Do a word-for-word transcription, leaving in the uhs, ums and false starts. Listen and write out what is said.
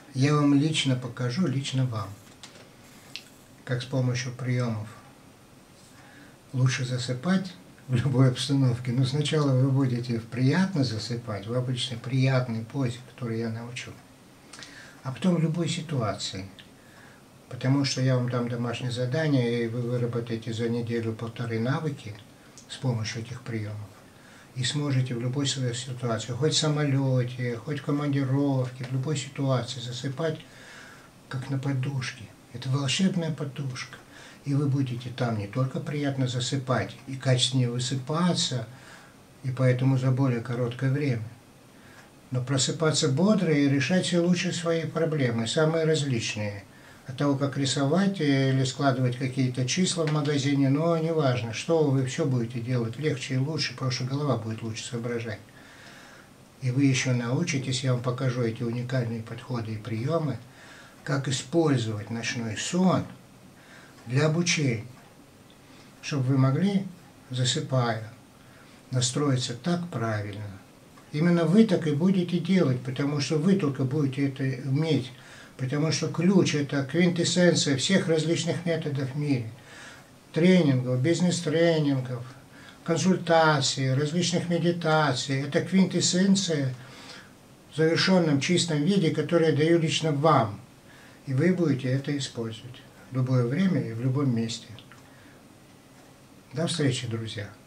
Я вам лично покажу, лично вам, как с помощью приемов лучше засыпать в любой обстановке. Но сначала вы будете приятно засыпать, в обычной приятной позе, которую я научу. А потом в любой ситуации. Потому что я вам дам домашнее задание, и вы выработаете за неделю-полторы навыки с помощью этих приемов. И сможете в любой своей ситуации, хоть в самолете, хоть в командировке, в любой ситуации засыпать, как на подушке. Это волшебная подушка. И вы будете там не только приятно засыпать, и качественнее высыпаться, и поэтому за более короткое время, но просыпаться бодро и решать все лучше свои проблемы, самые различные. От того, как рисовать или складывать какие-то числа в магазине, но неважно, что вы все будете делать легче и лучше, потому что голова будет лучше соображать. И вы еще научитесь, я вам покажу эти уникальные подходы и приемы, как использовать ночной сон для обучения, чтобы вы могли, засыпая, настроиться так правильно. Именно вы так и будете делать, потому что вы только будете это уметь. Потому что ключ – это квинтэссенция всех различных методов в мире. Тренингов, бизнес-тренингов, консультаций, различных медитаций. Это квинтэссенция в завершенном чистом виде, которую я даю лично вам. И вы будете это использовать в любое время и в любом месте. До встречи, друзья!